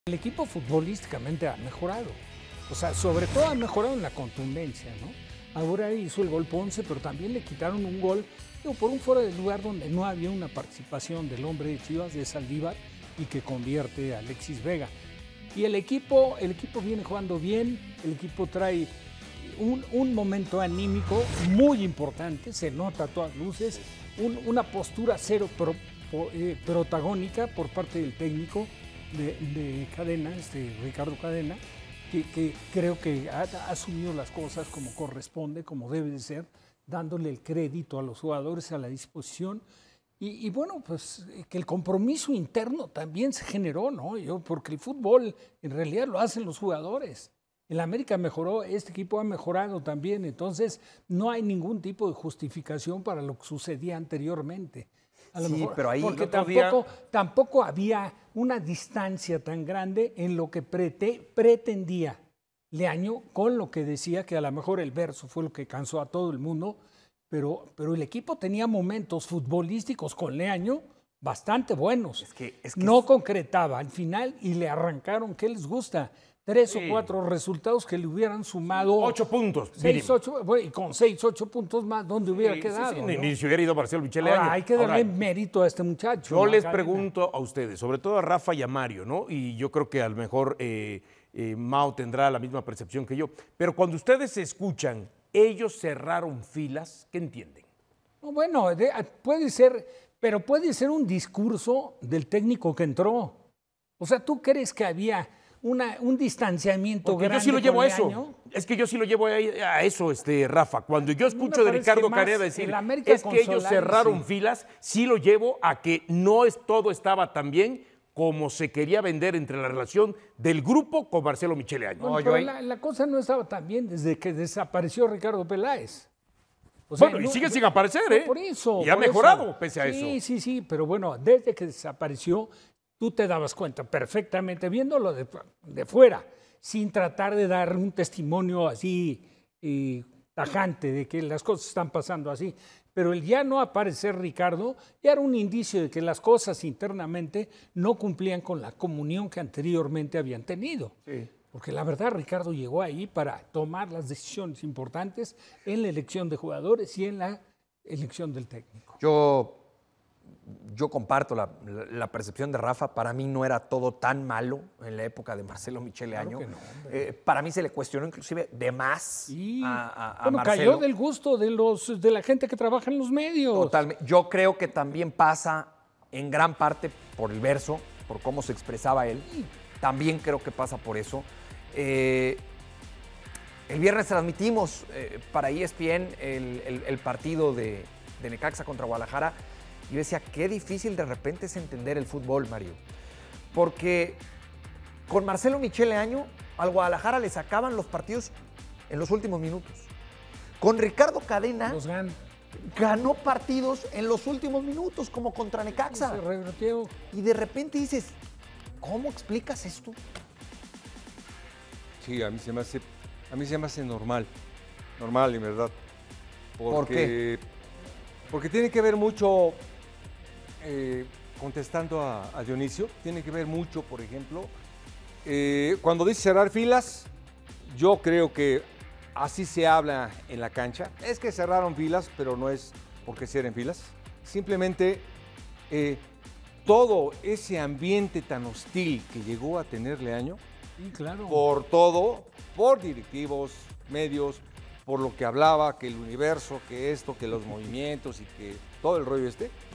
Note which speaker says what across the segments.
Speaker 1: El equipo futbolísticamente ha mejorado. O sea, sobre todo ha mejorado en la contundencia, ¿no? Ahora hizo el gol Ponce, pero también le quitaron un gol, digo, por un fuera de lugar donde no había una participación del hombre de Chivas, de Saldívar, y que convierte a Alexis Vega. Y el equipo viene jugando bien, el equipo trae un momento anímico muy importante, se nota a todas luces, una postura protagónica por parte del técnico de Cadena, Ricardo Cadena, que creo que ha asumido las cosas como corresponde, como debe de ser, dándole el crédito a los jugadores, a la disposición. Y bueno, pues que el compromiso interno también se generó, ¿no? Porque el fútbol en realidad lo hacen los jugadores. El América mejoró, este equipo ha mejorado también, entonces no hay ningún tipo de justificación para lo que sucedía anteriormente. A lo mejor,
Speaker 2: pero ahí
Speaker 1: porque tampoco había una distancia tan grande en lo que pretendía Leaño con lo que decía, que a lo mejor el verso fue lo que cansó a todo el mundo, pero el equipo tenía momentos futbolísticos con Leaño bastante buenos. No concretaba al final y le arrancaron, ¿qué les gusta? 3 o 4 resultados que le hubieran sumado
Speaker 2: 8 puntos.
Speaker 1: 6, 8, y con 6, 8 puntos más, ¿dónde hubiera quedado?
Speaker 2: ¿No? Ni si hubiera ido Marcelo Michele Año.
Speaker 1: Hay que darle mérito a este muchacho.
Speaker 2: Yo les pregunto a ustedes, sobre todo a Rafa y a Mario, ¿no? Y yo creo que a lo mejor Mao tendrá la misma percepción que yo. Pero cuando ustedes escuchan, ellos cerraron filas, ¿qué entienden?
Speaker 1: Bueno, puede ser, pero puede ser un discurso del técnico que entró. O sea, ¿tú crees que había un distanciamiento
Speaker 2: Porque
Speaker 1: grande?
Speaker 2: Yo sí lo llevo a
Speaker 1: eso.
Speaker 2: Leaño. Es que yo sí lo llevo a eso, Rafa. Cuando yo escucho de Ricardo Cadena decir es que ellos cerraron filas, sí lo llevo a que todo estaba tan bien como se quería vender entre la relación del grupo con Marcelo Michele Año.
Speaker 1: Bueno, la cosa no estaba tan bien desde que desapareció Ricardo Peláez. O sea,
Speaker 2: bueno, y sigue sin aparecer, ¿eh?
Speaker 1: Por eso.
Speaker 2: Y ha mejorado pese a eso.
Speaker 1: Sí, pero bueno, desde que desapareció, tú te dabas cuenta perfectamente, viéndolo de fuera, sin tratar de dar un testimonio así tajante de que las cosas están pasando así. Pero el ya no aparecer Ricardo ya era un indicio de que las cosas internamente no cumplían con la comunión que anteriormente habían tenido. Sí. Porque la verdad, Ricardo llegó ahí para tomar las decisiones importantes en la elección de jugadores y en la elección del técnico.
Speaker 3: Yo comparto la percepción de Rafa. Para mí no era todo tan malo en la época de Marcelo Michele Año.
Speaker 1: Claro
Speaker 3: para mí se le cuestionó inclusive de más a
Speaker 1: bueno,
Speaker 3: Marcelo.
Speaker 1: Cayó del gusto de la gente que trabaja en los medios.
Speaker 3: Totalmente. Yo creo que también pasa en gran parte por el verso, por cómo se expresaba él. También creo que pasa por eso. El viernes transmitimos para ESPN el partido de Necaxa contra Guadalajara. Yo decía, qué difícil de repente es entender el fútbol, Mario. Porque con Marcelo Michele Año, al Guadalajara le sacaban los partidos en los últimos minutos. Con Ricardo Cadena, ganó partidos en los últimos minutos, como contra Necaxa. Y de repente dices, ¿cómo explicas esto?
Speaker 4: Sí, a mí se me hace normal, en verdad.
Speaker 3: ¿Por qué?
Speaker 4: Porque tiene que ver mucho, contestando a Dionisio, tiene que ver mucho, por ejemplo, cuando dice cerrar filas, yo creo que así se habla en la cancha. Es que cerraron filas, pero no es porque cierren filas. Simplemente todo ese ambiente tan hostil que llegó a tener Leaño,
Speaker 1: claro,
Speaker 4: por todo, por directivos, medios, por lo que hablaba, que el universo, que esto, que los movimientos y que todo el rollo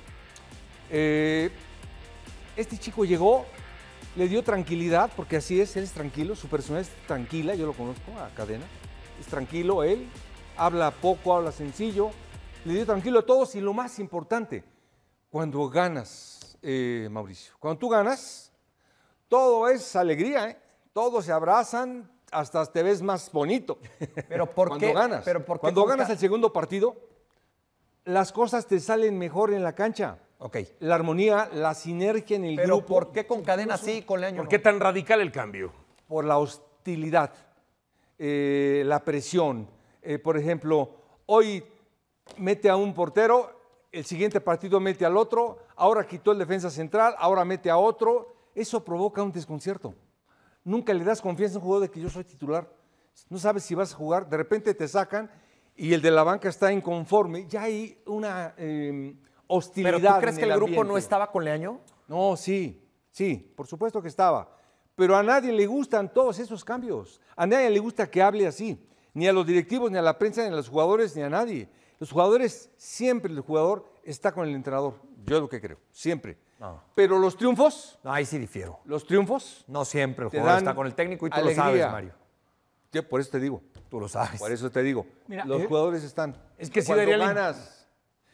Speaker 4: este chico llegó, le dio tranquilidad, porque así es, él es tranquilo, su personalidad es tranquila, yo lo conozco a Cadena, es tranquilo él, habla poco, habla sencillo, le dio tranquilo a todos y lo más importante, cuando ganas, Mauricio, cuando tú ganas, todo es alegría, ¿eh? Todos se abrazan, hasta te ves más bonito.
Speaker 3: ¿Pero por
Speaker 4: cuando
Speaker 3: qué?
Speaker 4: Ganas.
Speaker 3: ¿Pero por qué
Speaker 4: cuando ganas el segundo partido, las cosas te salen mejor en la cancha.
Speaker 3: Okay.
Speaker 4: La armonía, la sinergia en el grupo.
Speaker 3: ¿Pero por qué con Cadena sí, con Leaño no?
Speaker 2: ¿Por qué tan radical el cambio?
Speaker 4: Por la hostilidad, la presión. Por ejemplo, hoy mete a un portero, el siguiente partido mete al otro, ahora quitó el defensa central, ahora mete a otro. Eso provoca un desconcierto. nunca le das confianza a un jugador de que yo soy titular. No sabes si vas a jugar, de repente te sacan y el de la banca está inconforme. Ya hay una hostilidad.
Speaker 3: ¿Pero tú crees que el grupo
Speaker 4: ambiente.
Speaker 3: no estaba con Leaño?
Speaker 4: No, sí, por supuesto que estaba. Pero a nadie le gustan todos esos cambios. A nadie le gusta que hable así. Ni a los directivos, ni a la prensa, ni a los jugadores, ni a nadie. Los jugadores, siempre el jugador está con el entrenador. Yo es lo que creo, siempre.
Speaker 3: No.
Speaker 4: Pero los triunfos...
Speaker 3: No, ahí sí difiero.
Speaker 4: Los triunfos...
Speaker 3: No siempre el jugador está con el técnico y tú
Speaker 4: alegría.
Speaker 3: lo sabes, Mario.
Speaker 4: Por eso te digo.
Speaker 3: Tú lo sabes.
Speaker 4: Por eso te digo.
Speaker 1: Mira,
Speaker 4: los jugadores están...
Speaker 2: Es que si
Speaker 4: cuando
Speaker 2: daría
Speaker 4: ganas,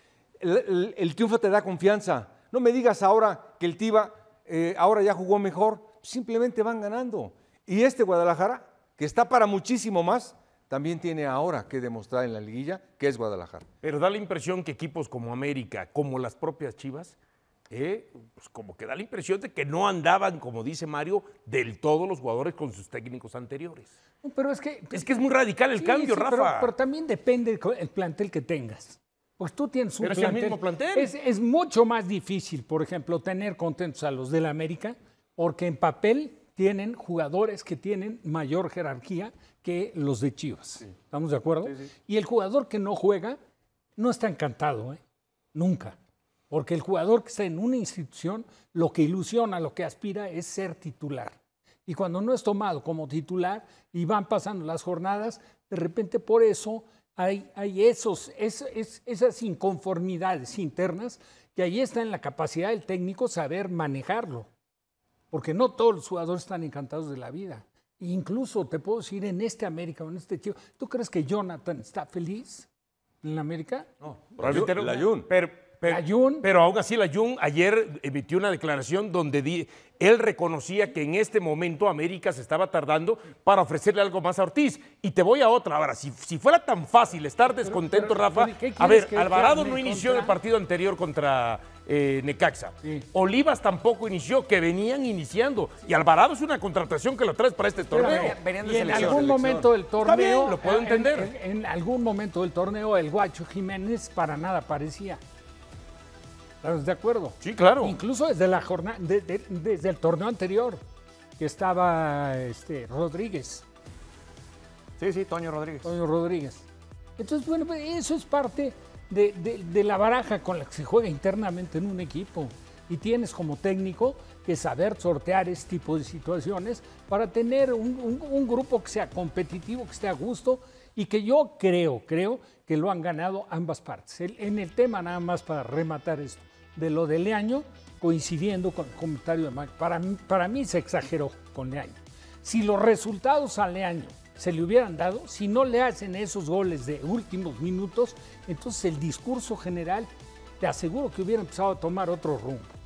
Speaker 4: el triunfo te da confianza. No me digas ahora que el Tiva ahora ya jugó mejor. Simplemente van ganando. Y este Guadalajara, que está para muchísimo más, también tiene ahora que demostrar en la liguilla que es Guadalajara.
Speaker 2: Pero da la impresión que equipos como América, como las propias Chivas, pues como que da la impresión de que no andaban, como dice Mario, del todo los jugadores con sus técnicos anteriores.
Speaker 1: Pero es que
Speaker 2: es muy radical el cambio, Rafa.
Speaker 1: Pero también depende del plantel que tengas. Pues tú tienes un
Speaker 2: plantel. Pero es el mismo plantel.
Speaker 1: Es mucho más difícil, por ejemplo, tener contentos a los del América, porque en papel tienen jugadores que tienen mayor jerarquía que los de Chivas. Sí. ¿Estamos de acuerdo? Sí, sí. Y el jugador que no juega no está encantado, nunca. Porque el jugador que está en una institución, lo que ilusiona, lo que aspira es ser titular. Y cuando no es tomado como titular y van pasando las jornadas, de repente por eso hay esas inconformidades internas que ahí está en la capacidad del técnico saber manejarlo. Porque no todos los jugadores están encantados de la vida. Incluso te puedo decir en este América o en este Chivas, ¿tú crees que Jonathan está feliz en la América?
Speaker 2: No, probablemente
Speaker 4: Layún.
Speaker 2: Pero aún así Layún ayer emitió una declaración donde él reconocía que en este momento América se estaba tardando para ofrecerle algo más a Ortiz. Y te voy a otra. Ahora, si fuera tan fácil estar descontento, Rafa, a ver, Alvarado no inició en el partido anterior contra Necaxa. Sí. Olivas tampoco inició, que venían iniciando. Y Alvarado es una contratación que lo traes para este torneo.
Speaker 1: Y en algún momento del torneo,
Speaker 2: bien, lo puedo entender.
Speaker 1: En algún momento del torneo, el Guacho Jiménez para nada parecía. ¿Estás de acuerdo?
Speaker 2: Sí, claro.
Speaker 1: Incluso desde la jornada, desde el torneo anterior, que estaba Rodríguez.
Speaker 3: Sí, Toño Rodríguez.
Speaker 1: Toño Rodríguez. Entonces, bueno, eso es parte de la baraja con la que se juega internamente en un equipo. Y tienes como técnico que saber sortear este tipo de situaciones para tener un grupo que sea competitivo, que esté a gusto y que yo creo que lo han ganado ambas partes. En el tema, nada más para rematar esto, de lo de Leaño, coincidiendo con el comentario de Mario, para mí se exageró con Leaño. Si los resultados a Leaño se le hubieran dado, si no le hacen esos goles de últimos minutos, entonces el discurso general, te aseguro que hubiera empezado a tomar otro rumbo.